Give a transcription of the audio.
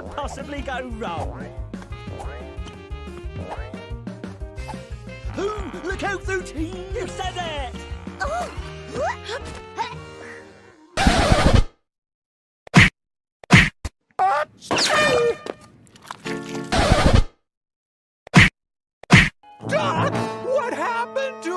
could possibly go wrong? Ooh, look out through team! You said it! Doc, what happened to